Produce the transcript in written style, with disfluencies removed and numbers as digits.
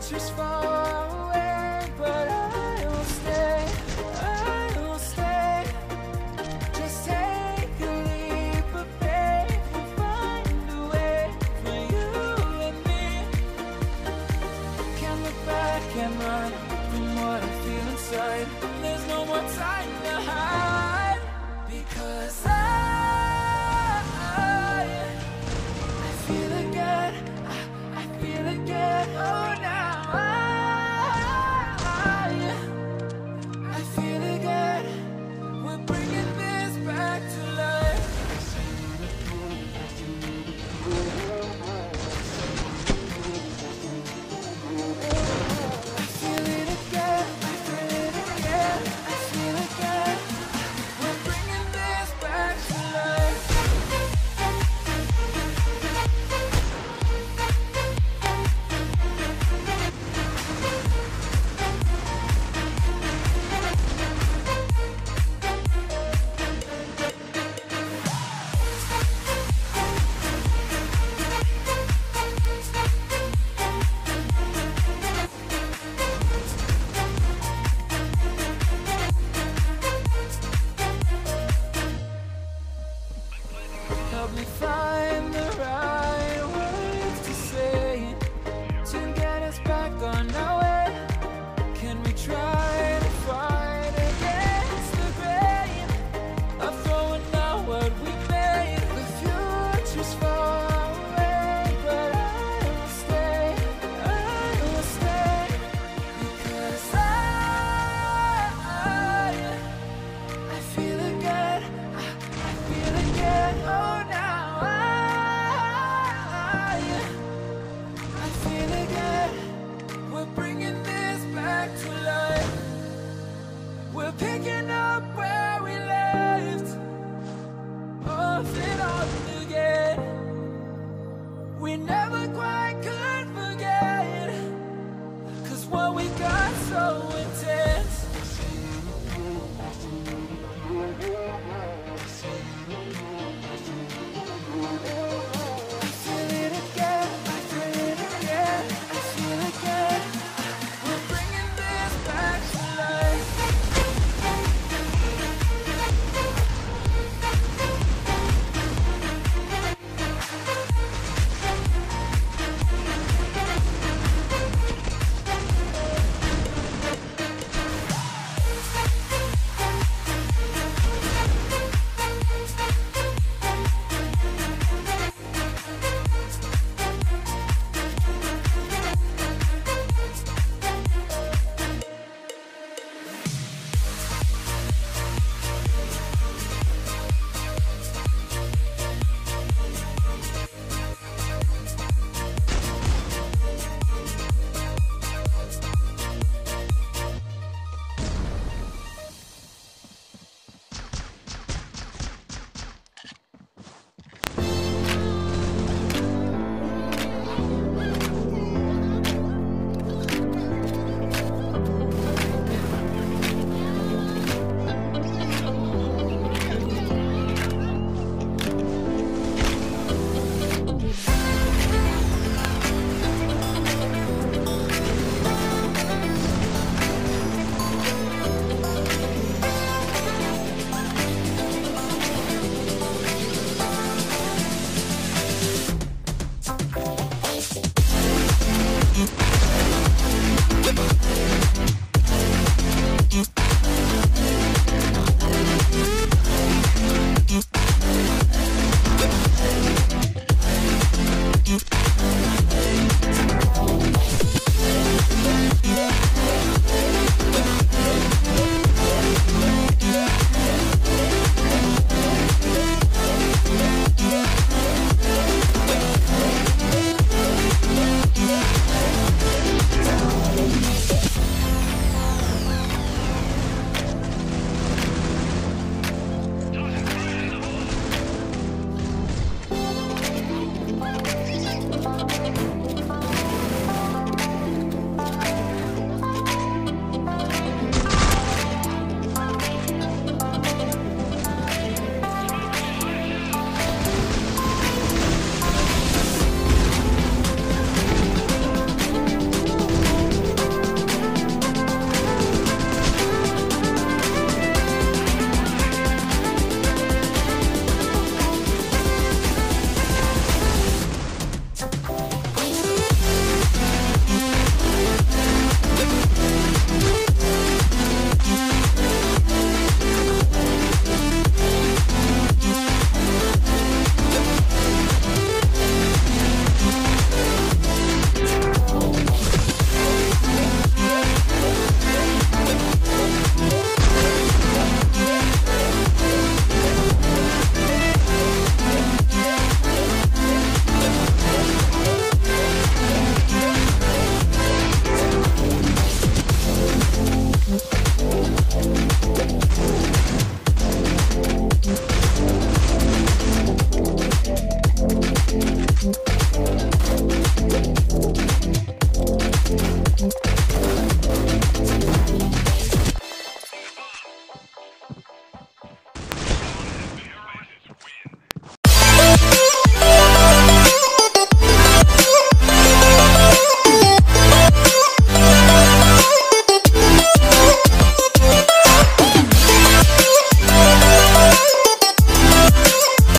future's far away, but I will stay, I will stay. Just take a leap of faith, we'll find a way for you and me. Can't look back and run from what I feel inside. There's no more time to hide, because I feel again, I feel again. Oh, now I feel again. We're bringing this back to life. I feel it again, I feel it again, I feel again. We're bringing this back to life. Help me find the right words to say to get us back on our way. Can we try to fight against the grain of throwing out what we made? The future's far away, but I will stay, I will stay. Because I feel again, I feel again. Oh, now I feel again. We're bringing this back to life. We're picking up where we left off and on again. We never quite could